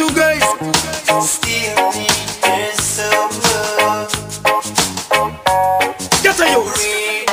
to guys. Still need your support. Get a youth.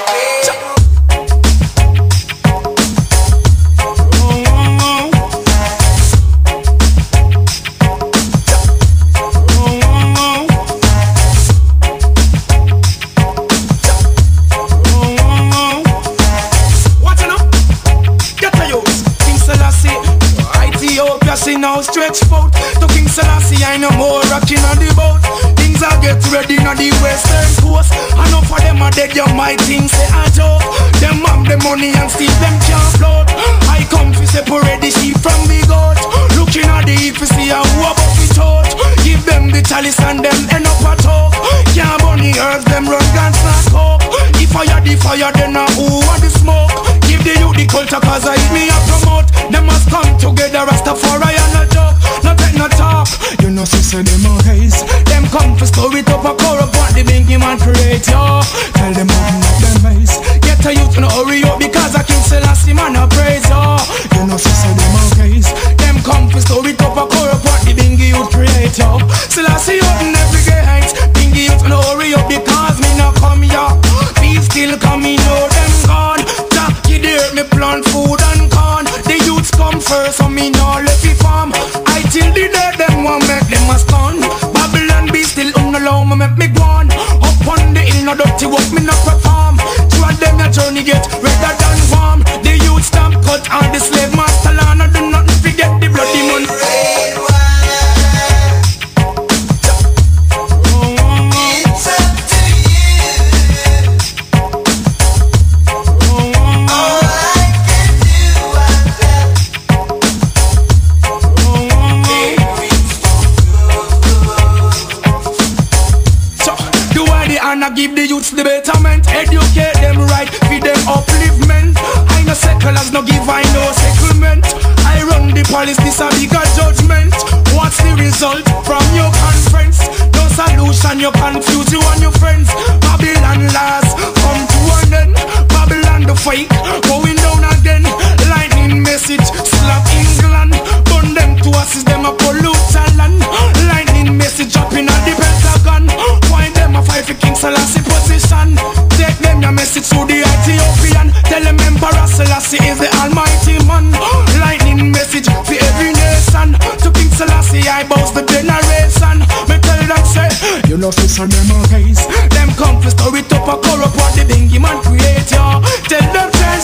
Now stretch out to King Selassie, I no more rocking on the boat. Things are get ready on the western coast. Enough of them are dead, you might think say a joke. Them have the money and still them can't float. I come to separate the sheep from the goat. Looking at the if you see a who about the throat. Give them the chalice and them end up a talk. Can't burn the earth, them run guns not coke. If I had the fire, then I who want the smoke. Give the youth the culture cause I hit me a promote. Them must come together, Rastafari and a joke. No take no talk. You know sister them a haze. Them come for store it up a corrupt what the bingy man create, yo. Tell them open up them eyes. Get a youth no hurry up because I King Selassie man a praise, yo. You know sister them a haze. Them come for store it up a corrupt what the bingy youth create, yo. Selassie open every gate. Bingy youth no hurry up because me no come here. Peace still coming, know them gone. Jack, you dare me plant food and corn. The youths come first, so me no left it farm. I till the day them want make them a stun. Babylon be still allow me make me go on. Up on the hill, no dirty work, me no perform. Two of them your journey get redder than warm. The youth stamp cut all the slave master land. I do nothing forget the bloody money. And I give the youths the betterment. Educate them right, feed them upliftment. I no settlers, no give I no settlement. I run the police, this a bigger judgment. What's the result from your conference? No solution, you confuse you and your friends. Babylon last, come to an end. Babylon the fake, going down again. Lightning message, slap England. Burn them to assist them a pollute land. Lightning message up in the Pentagon. Why them a fight for King Selassie position? Take them your message to the Ethiopian. Tell them Emperor Selassie is the almighty man. Lightning message for every nation. To King Selassie I boast the generation. Me tell them say, you know sister them a case. Them come for store it up a corrupt what the bingy man create, yo. Tell them say